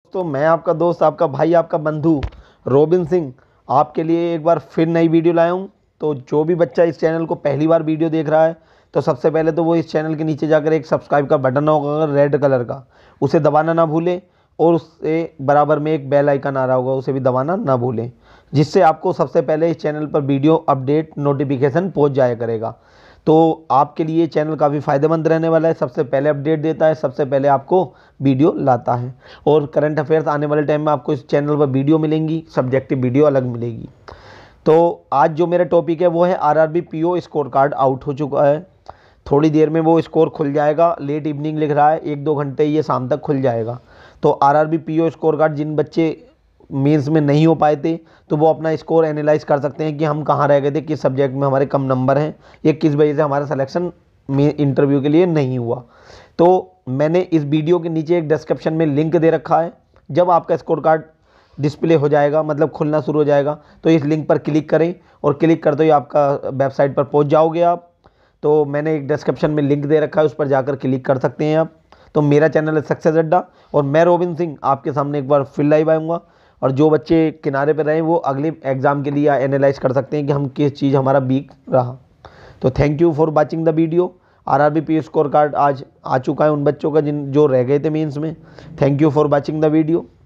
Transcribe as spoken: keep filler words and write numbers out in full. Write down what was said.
तो मैं आपका दोस्त, आपका भाई, आपका बंधु रोबिन सिंह आपके लिए एक बार फिर नई वीडियो लाया हूँ। तो जो भी बच्चा इस चैनल को पहली बार वीडियो देख रहा है तो सबसे पहले तो वो इस चैनल के नीचे जाकर एक सब्सक्राइब का बटन होगा रेड कलर का, उसे दबाना ना भूलें। और उससे बराबर में एक बेल आइकन आ रहा होगा, उसे भी दबाना ना भूलें, जिससे आपको सबसे पहले इस चैनल पर वीडियो अपडेट नोटिफिकेशन पहुँच जाया करेगा। तो आपके लिए चैनल काफ़ी फ़ायदेमंद रहने वाला है। सबसे पहले अपडेट देता है, सबसे पहले आपको वीडियो लाता है। और करंट अफेयर्स आने वाले टाइम में आपको इस चैनल पर वीडियो मिलेंगी, सब्जेक्टिव वीडियो अलग मिलेगी। तो आज जो मेरा टॉपिक है वो है RRB PO score card out हो चुका है। थोड़ी देर में वो स्कोर खुल जाएगा। लेट इवनिंग लिख रहा है, एक दो घंटे ये शाम तक खुल जाएगा। तो आरआरबी पीओ स्कोर कार्ड जिन बच्चे मेंस में नहीं हो पाए थे तो वो अपना स्कोर एनालाइज कर सकते हैं कि हम कहाँ रह गए थे, किस सब्जेक्ट में हमारे कम नंबर हैं, या किस वजह से हमारा सिलेक्शन में इंटरव्यू के लिए नहीं हुआ। तो मैंने इस वीडियो के नीचे एक डिस्क्रिप्शन में लिंक दे रखा है। जब आपका स्कोर कार्ड डिस्प्ले हो जाएगा, मतलब खुलना शुरू हो जाएगा, तो इस लिंक पर क्लिक करें और क्लिक करते ही आपका वेबसाइट पर पहुंच जाओगे आप। तो मैंने एक डिस्क्रिप्शन में लिंक दे रखा है, उस पर जाकर क्लिक कर सकते हैं आप। तो मेरा चैनल है सक्सेस अड्डा और मैं रोबिन सिंह आपके सामने एक बार फिर लाइव आऊँगा। और जो बच्चे किनारे पर रहे वो अगले एग्ज़ाम के लिए एनालाइज कर सकते हैं कि हम किस चीज़ हमारा वीक रहा। तो thank you for watching the video. RRB P score card आज आ चुका है उन बच्चों का जिन जो रह गए थे मीन्स में। Thank you for watching the video.